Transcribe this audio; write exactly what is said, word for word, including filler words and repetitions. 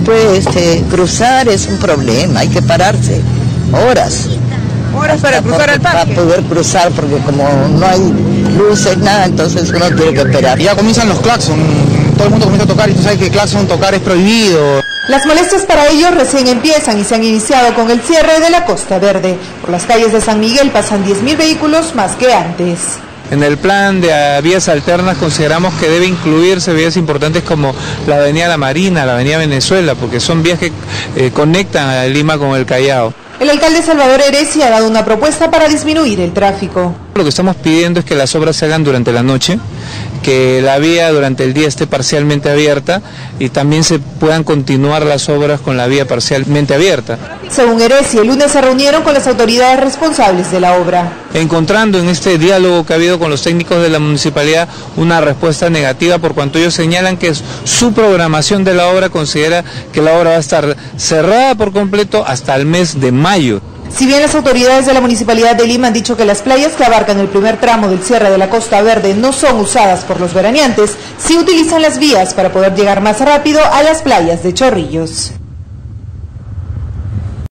pues este, cruzar es un problema, hay que pararse horas. Horas para cruzar el parque. Para poder cruzar, porque como no hay luces, nada, entonces uno tiene que esperar. Ya comienzan los claxon, todo el mundo comienza a tocar y tú sabes que claxon tocar es prohibido. Las molestias para ellos recién empiezan y se han iniciado con el cierre de la Costa Verde. Por las calles de San Miguel pasan diez mil vehículos más que antes. En el plan de vías alternas consideramos que debe incluirse vías importantes como la avenida La Marina, la avenida Venezuela, porque son vías que eh, conectan a Lima con el Callao. El alcalde Salvador Heresia ha dado una propuesta para disminuir el tráfico. Lo que estamos pidiendo es que las obras se hagan durante la noche, que la vía durante el día esté parcialmente abierta y también se puedan continuar las obras con la vía parcialmente abierta. Según Heresia, el lunes se reunieron con las autoridades responsables de la obra. Encontrando en este diálogo que ha habido con los técnicos de la municipalidad una respuesta negativa, por cuanto ellos señalan que su programación de la obra considera que la obra va a estar cerrada por completo hasta el mes de mayo. Si bien las autoridades de la Municipalidad de Lima han dicho que las playas que abarcan el primer tramo del cierre de la Costa Verde no son usadas por los veraneantes, sí utilizan las vías para poder llegar más rápido a las playas de Chorrillos.